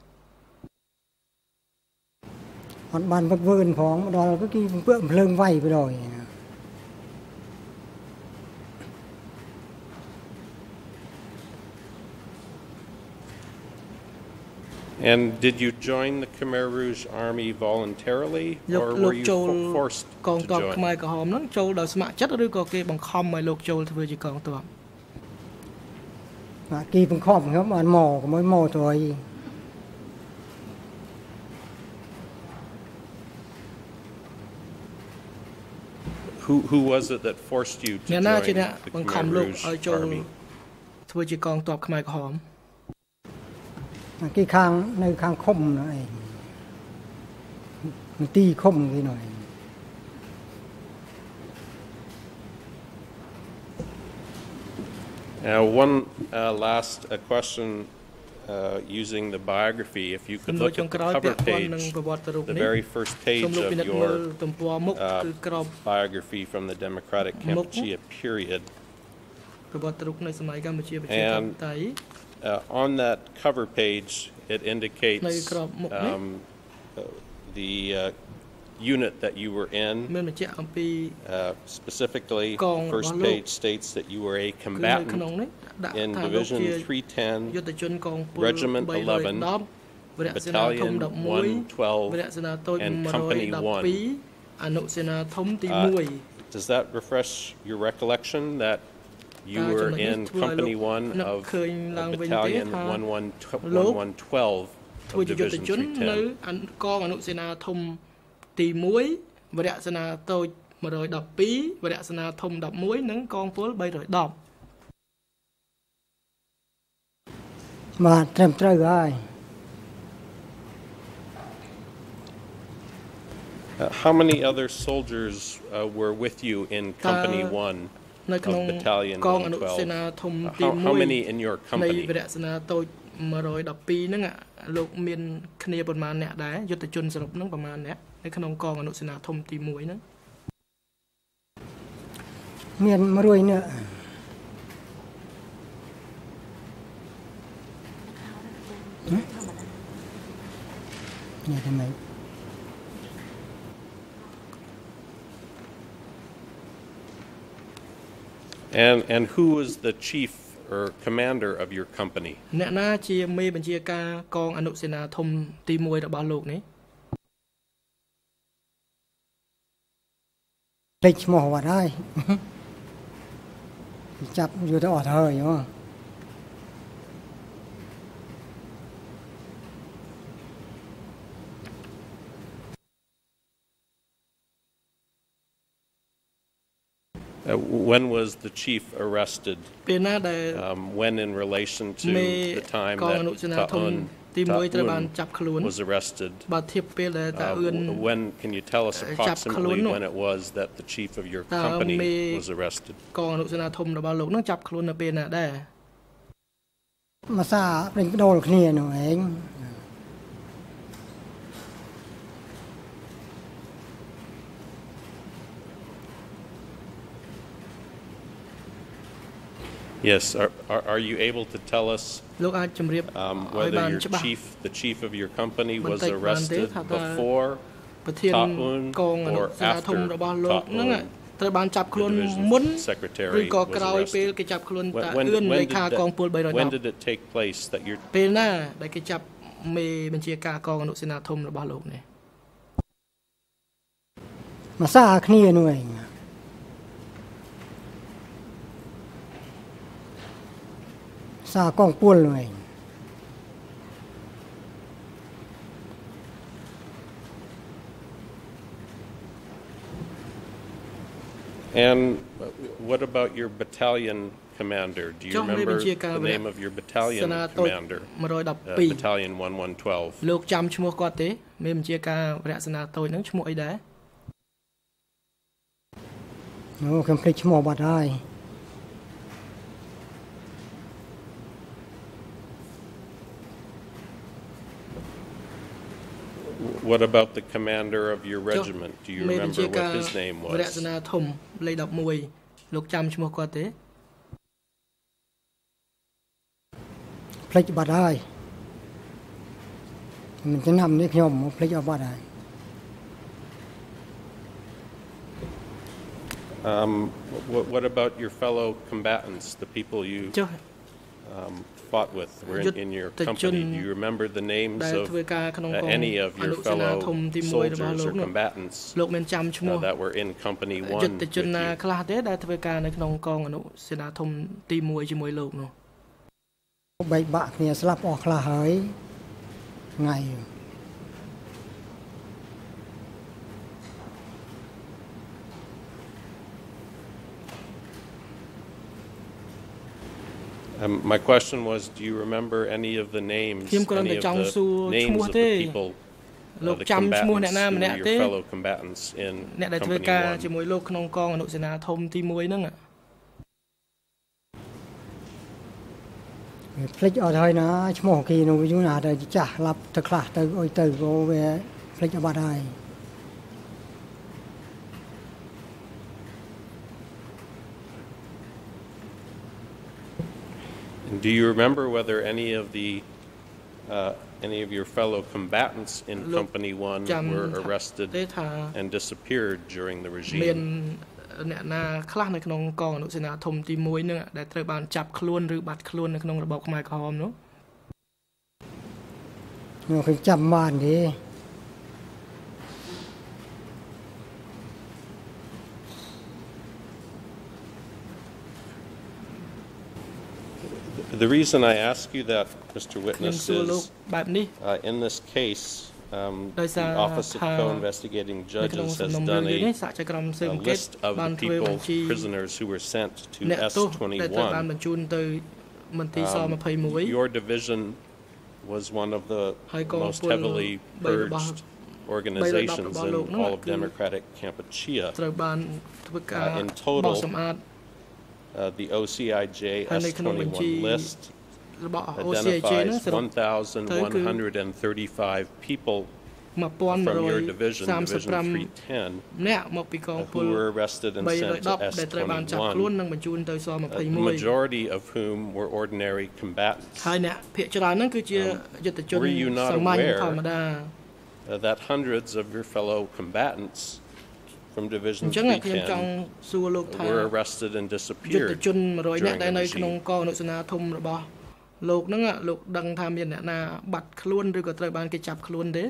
អត់បានវឹកវើនផងដល់គឺគេពើភ្លើងវាយទៅដល់ And did you join the Khmer Rouge Army voluntarily or were you forced to join? កងទ័ពខ្មែរក្រហមហ្នឹងចូលដោយស្ម័គ្រចិត្តឬក៏គេបង្ខំឲ្យលោកចូលធ្វើជាកងទ័ពគេបង្ខំខ្ញុំបានមកកុំឲ្យមកទៅ Who was it that forced you to join the Khmer Rouge Army? ធ្វើជាកងទ័ពខ្មែរក្រហម cái khang nơi khang khom này ti khom cái này one last question using the biography, if you could look at the cover page, the very first page of your biography from the Democratic Cambodia period. And on that cover page, it indicates the unit that you were in. Specifically, the first page states that you were a combatant in Division 310, Regiment 11, Battalion 112, and Company 1. Does that refresh your recollection that you were in Company 1 of Battalion 112 of Division 310? ទី1 វរៈសេនាតូច 112 វរៈសេនាធំ 11 និងកងពល 310 បាទត្រឹមត្រូវហើយ How many other soldiers were with you in Company 1 of Battalion 112? How many in your company? វរៈសេនាតូច 112 ហ្នឹងលោកមានគ្នាប្រមាណអ្នកដែរយុទ្ធជនសរុបហ្នឹងប្រមាណអ្នកនៅក្នុងកងអនុសេនាធំទី 1 ហ្នឹងមាន100នាក់ នេះទេមែន And who was the chief or commander of your company? អ្នកណាជាមេបញ្ជាការកងអនុសេនាធំទី 1 របស់លោកនេះលេខឈ្មោះបាត់ហើយ ចាប់យូរទៅអត់ហើយហ៎ When was the chief arrested? When in relation to the time that Ta'un was arrested? When can you tell us approximately when it was that the chief of your company was arrested? កងអនុសេនាធំរបស់លោកនឹងចាប់ខ្លួននៅពេលណាដែរមកសាពេញដូលគ្នានោះឯង Yes, are you able to tell us whether the chief of your company was arrested before Ta'un or after Ta'un? ត្រូវបានចាប់ខ្លួនមុនឬក៏ក្រោយពេលគេចាប់ខ្លួនតាអឿនលេខាកងពល 310 When did it take place that you ពេលណាដែលគេចាប់មេបញ្ជាការកងអនុសេនាធំរបស់លោកនេះមកសាគ្នានោះឯង សាកងពលនោះឯង And what about your battalion commander? Do you remember the name of your battalion commander? Battalion 1112. លោកចាំឈ្មោះគាត់ទេមេបញ្ជាការវរៈសេនាតូចហ្នឹងឈ្មោះអីដែរអូខ្ញុំភ្លេចឈ្មោះបាត់ហើយ What about the commander of your regiment? Do you remember what his name was? វរៈសេនាធំលេខ 11 លោកចាំឈ្មោះគាត់ទេភ្លេចបាត់ហើយមិនចំណាំនេះខ្ញុំភ្លេចអស់បាត់ហើយ What about your fellow combatants, the people you fought with, were in your company? Do you remember the names of any of your fellow soldiers or combatants that were in Company 1 with you? ខ្លះទេដែលធ្វើការនៅក្នុងកងអនុសេនាធំទី 1 ជាមួយលោកនោះបែកបាក់គ្នាស្លាប់អស់ខ្លះហើយថ្ងៃ My question was, do you remember any of the names of the people, the combatants, your fellow combatants in Company 1? ជាមួយលោកក្នុងកងអនុសេនាធំទី 1 ហ្នឹងភ្លេចអត់ហើយណាឈ្មោះគេនោះយូរណាស់ទៅចាស់ឡាប់ទៅខ្លះទៅអុយទៅក៏វាភ្លេចអត់បាត់ហើយ And Do you remember whether any of your fellow combatants in Company 1 were arrested and disappeared during the regime? អ្នកណាខ្លះនៅក្នុងកងអនុសេនាធំទី1នឹងដែលត្រូវបានចាប់ខ្លួនឬបាត់ខ្លួននៅក្នុងរបបខ្មែរក្រហមនោះគេចាប់បានទេ The reason I ask you that, Mr. Witness, is in this case, the Office of Co-Investigating Judges has done a list of the people, prisoners who were sent to S21. Your division was one of the most heavily purged organizations in all of democratic Cambodia. In total, the OCIJ S21 list identifies 1,135 people from your division, Division 310, who were arrested and sent to S21, the majority of whom were ordinary combatants. Were you not aware that hundreds of your fellow combatants from Division 310 were arrested and disappeared during the regime? លោកនឹងលោកដឹងថាមានអ្នកណាបាត់ខ្លួនឬក៏ត្រូវបានគេចាប់ខ្លួនទេ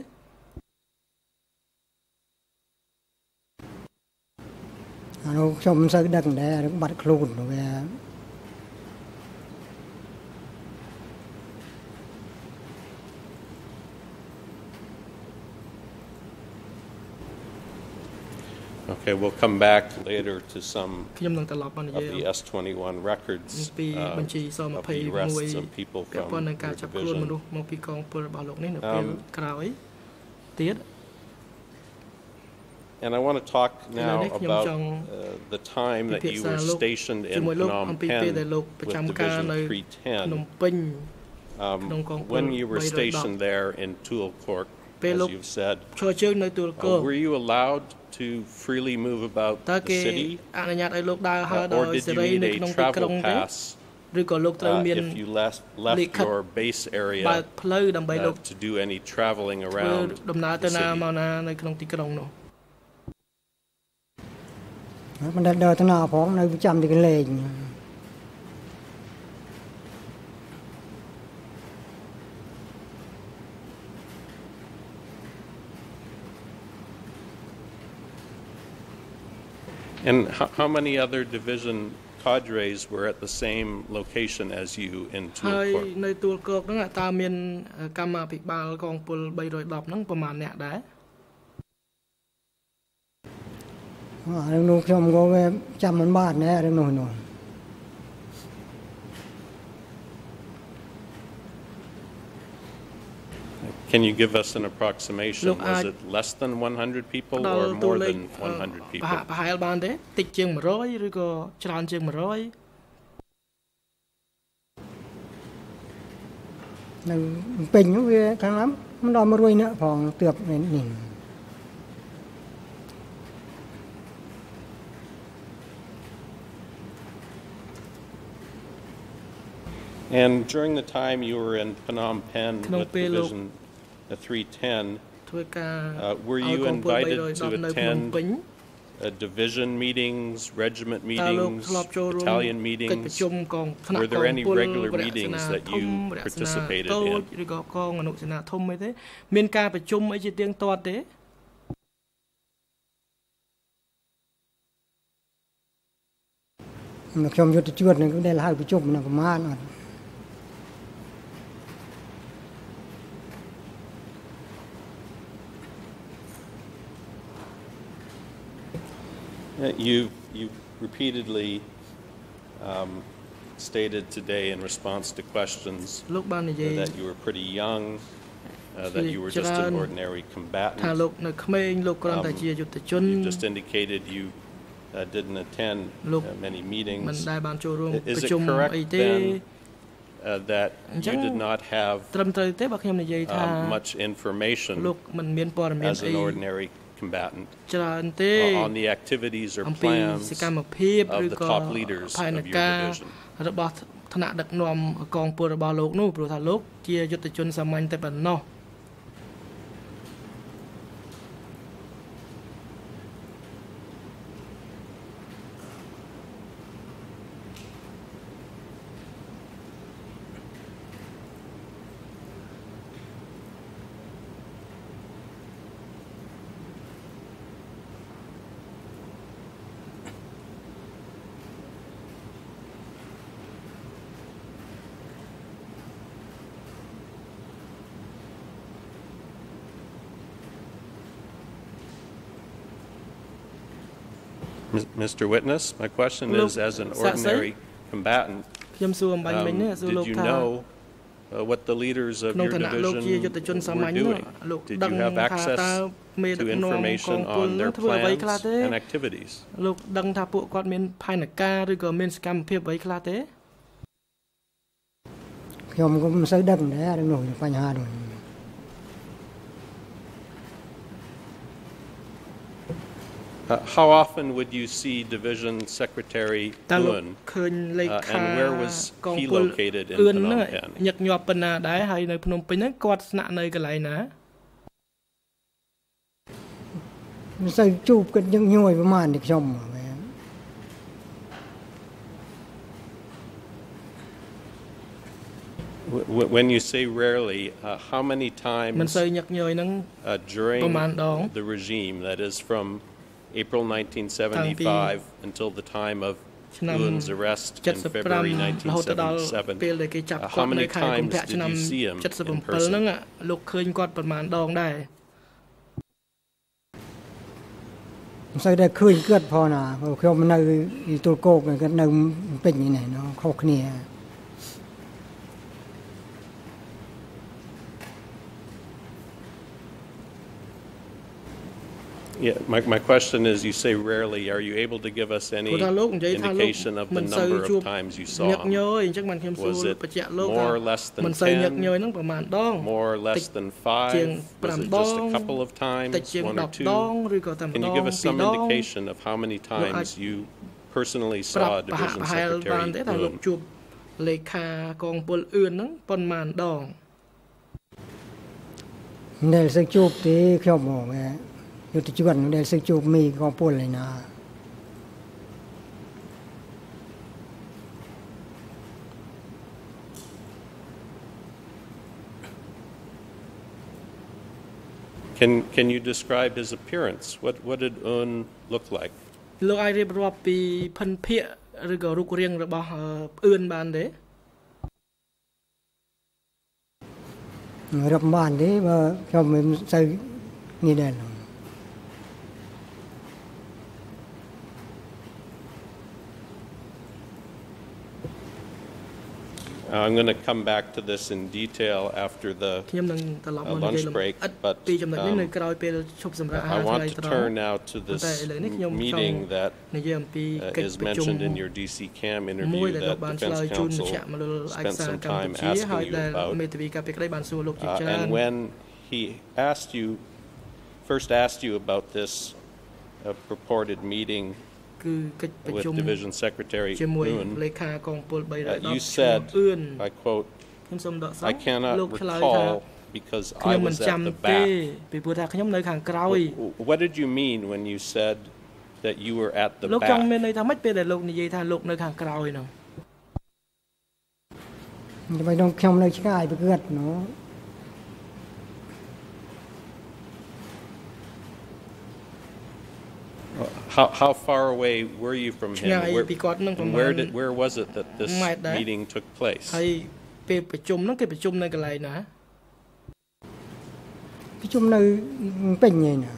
អានោះខ្ញុំមិនសូវដឹងដែររឿងបាត់ខ្លួនវា Okay, we'll come back later to some of the S21 records of the arrests of people from your division. And I want to talk now about the time that you were stationed in Phnom Penh with Division 310. When you were stationed there in Tulkork, as you've said, were you allowed to freely move about the city, or did you need a travel pass if you left your base area to do any traveling around the city? มันเดินทางផងនៅប្រចាំទីកន្លែង And how many other division cadres were at the same location as you in Tulkork? នៅទួលគោកហ្នឹងតើមានកម្មាភិបាលកងពល 310 ហ្នឹងប្រមាណអ្នកដែរ រឿងនោះខ្ញុំក៏ចាំមិនបានដែររឿងនោះ Can you give us an approximation? Was it less than 100 people or more than 100 people? ប្រហែលបានទេតិចជាង 100 ឬក៏ច្រើនជាង 100 នៅពេញវាខាងណាមិនដល់ 100 នាក់ផងទើបនេះ And during the time you were in Phnom Penh with Division 310, were you invited to attend division meetings, regiment meetings, battalion meetings? Were there any regular meetings that you participated in? ឬក៏កងអនុសេនាធំអីទេមានការប្រជុំអីជាទៀងទាត់ទេ ខ្ញុំយុទ្ធជួតនឹងដែលហៅប្រជុំនឹងប្រមាណអត់ You've repeatedly stated today in response to questions that you were pretty young, that you were just an ordinary combatant. You just indicated you didn't attend many meetings. Is it correct then that you did not have much information as an ordinary combatant on the activities or plans of the top leaders of your division? ឋានៈដឹកនាំកងពលរបស់លោកនោះព្រោះថាលោកជាយុទ្ធជនសាមញ្ញតែប៉ុណ្ណោះ Mr. Witness, my question is, as an ordinary combatant, did you know what the leaders of your division were doing? Did you have access to information on their plans and activities? លោកដឹងថាពួកគាត់មានផែនការឬក៏មានសកម្មភាពអ្វីខ្លះទេខ្ញុំក៏មិនសូវដឹងដែររឿងនោះបញ្ហានោះ How often would you see Division Secretary Nguyen, and where was he located in Phnom Penh? ញឹកញាប់ប៉ុណ្ណាដែរហើយនៅភ្នំពេញហ្នឹងគាត់ស្នាក់នៅកន្លែងណាមិនសូវជួបគាត់ញឹកញយប្រហែលនេះខ្ញុំ When you say rarely, how many times មិនសូវញឹកញយហ្នឹង during the regime, that is from April 1975 until the time of Nguyen's arrest in February 1977, how many times did you see him in person? លោកឃើញគាត់ប្រហែលដងដែរមិនសូវដែរឃើញគាត់ផងណាខ្ញុំនៅទូលគោកគាត់នៅពេញនេះណោះខុសគ្នា Yeah, my question is, you say rarely. Are you able to give us any indication of the number of times you saw him? Was it more or less than 10? More or less than 5? Was it just a couple of times? 1 or 2? Can you give us some indication of how many times you personally saw Division Secretary Nguyen? លេខាកងពលអឿនហ្នឹងប៉ុន្មានដងដែលសឹកជួបទេខ្ញុំមក យុទ្ធជនដែលសឹកជួបមីកងពលឯណា Can you describe his appearance? What did Un look like? លោកអាចរៀបរាប់ពីភិនភាគឬក៏រូបរាងរបស់អឿនបានទេរាប់បានទេបើខ្ញុំមិនសូវនេះដែរ I'm going to come back to this in detail after the lunch break, but I want to turn now to this meeting that is mentioned in your DC Cam interview that Defense Counsel spent some time asking you about. And when he first asked you about this purported meeting with Division Secretary Nguyen, you said, I quote, I cannot recall because I was at the back. What did you mean when you said that you were at the back? ไม่ต้องខ្ញុំនៅឆ្ងាយពីគាត់ណោះ How far away were you from him? Where was it that this meeting took place? ហើយពេលប្រជុំហ្នឹងគេប្រជុំនៅកន្លែងណាប្រជុំនៅពេញឯណា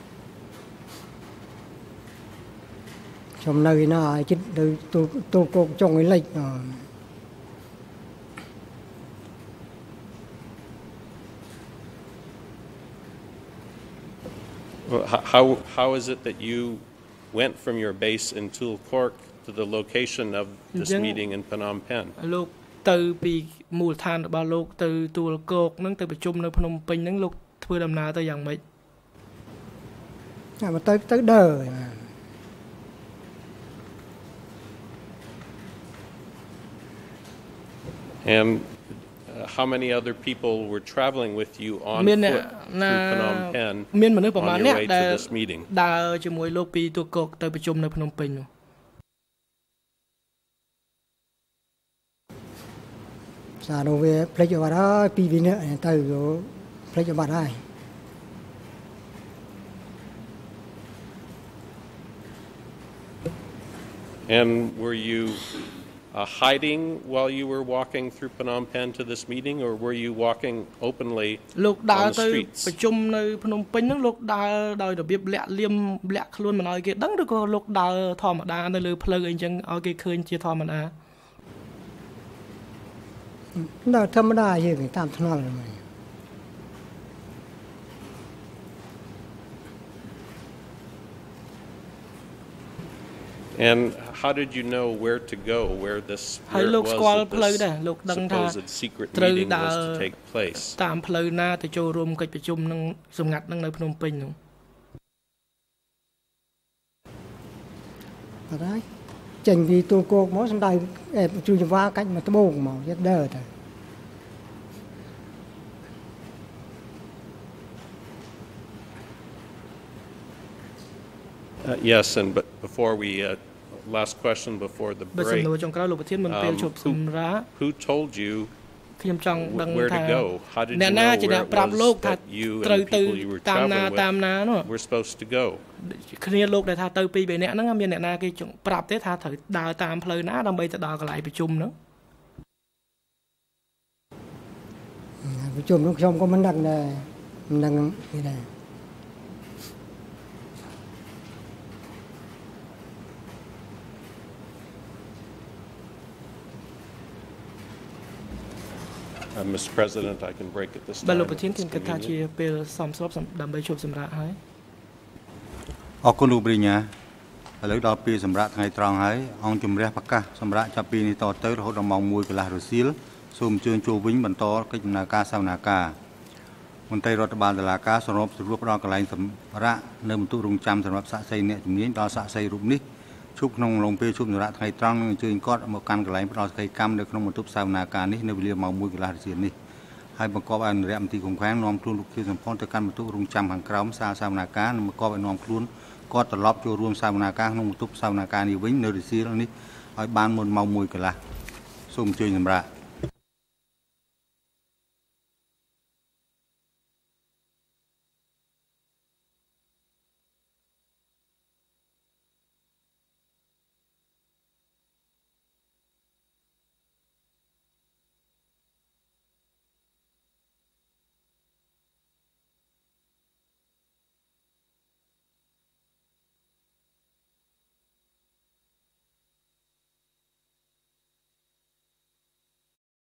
ខ្ញុំនៅឯណាជិតទៅទូកោកចុងឯលិច How is it that you went from your base in Tulkork to the location of this meeting in Phnom Penh? លោកទៅពីមូលដ្ឋានរបស់លោកទៅទួលគោកហ្នឹងទៅប្រជុំនៅភ្នំពេញហ្នឹងលោកធ្វើដំណើរទៅយ៉ាងម៉េចទៅដើរម And how many other people were traveling with you on foot through Phnom Penh on your way to this meeting? ដើរជាមួយលោកពីទូកកទៅប្រជុំនៅភ្នំពេញនោះសារនោះវាផ្លេចអត់ហើយពីវិនិច្ឆ័យទៅផ្លេចអត់ហើយ And were you hiding while you were walking through Phnom Penh to this meeting, or were you walking openly on the streets? លោកដើរទៅប្រជុំនៅភ្នំពេញហ្នឹងលោកដើរដោយរបៀបលាក់លៀមលាក់ខ្លួនមិនឲ្យគេដឹងឬក៏លោកដើរធម្មតានៅលើផ្លូវអីចឹងឲ្យគេឃើញជាធម្មតាដើរធម្មតាយើងតាមថ្នល់ហ្នឹង And how did you know where to go, where it was that this supposed secret meeting was to take place? តាមផ្លូវណាទៅចូលរួមកិច្ចប្រជុំនឹងសម្ងាត់នឹងនៅភ្នំពេញនោះអត់ហើយចេញពីទូកកមកសម្ដៅជួយចង្វាកាច់មកត្បូងមកយកដើរទៅ Yes, and but before we last question before the break, who told you where to go? How did you know where it was that you and the people you were traveling with were supposed to go? គ្នាលោកដែលថាទៅពី3នាក់ហ្នឹងមានអ្នកណាគេប្រាប់ទេថាត្រូវដើរតាមផ្លូវណាដើម្បីទៅដល់កន្លែងប្រជុំហ្នឹងប្រជុំនោះខ្ញុំក៏មិនដឹងដែរមិនដឹងទេដែរ Mr. President, I can break it this time. បាទលោកប្រធានខ្ញុំគិតថាជាពេលសមស្របដើម្បីជួបសម្រាប់ហើយអរគុណលោកប្រញ្ញាឥឡូវដល់ពេលសម្រាប់ថ្ងៃត្រង់ហើយអង្គជំរះប្រកាសសម្រាប់ចាប់ពីនេះតទៅរហូតដល់ម៉ោង 1 កន្លះរសៀលសូមអញ្ជើញចូលវិញបន្តកិច្ចដំណើរការសវនាការមន្ត្រីរដ្ឋបាលតុលាការសម្របសម្រួលផ្ដល់កន្លែងសម្រាប់នៅបន្ទប់រងចាំសម្រាប់សាក្សីអ្នកជំនាញដល់សាក្សីរូបនេះជួបក្នុងឡុងពេលជួបសម្រាប់ថ្ងៃត្រង់នឹងអញ្ជើញគាត់មកកាន់កន្លែងផ្ដល់សេចក្តីកម្មនៅក្នុងបន្ទប់សវនាការនេះនៅវេលាម៉ោង 1 កន្លះរសៀលនេះហើយបង្កប់ឲ្យអនុរិយមន្ត្រីគុំខាងនាំខ្លួនលោកខៀវសំផនទៅកាន់បន្ទប់រងចាំខាងក្រោមសាលសវនាការនិងបង្កប់ឲ្យនាំខ្លួនគាត់ត្រឡប់ចូលរួមសវនាការក្នុងបន្ទប់សវនាការនេះវិញនៅរសៀលនេះឲ្យបានមុនម៉ោង 1 កន្លះសូមអញ្ជើញសម្រាប់